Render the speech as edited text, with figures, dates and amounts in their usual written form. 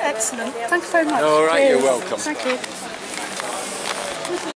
Excellent. Thank you very much. All right, Cheers. you're welcome. Thank you.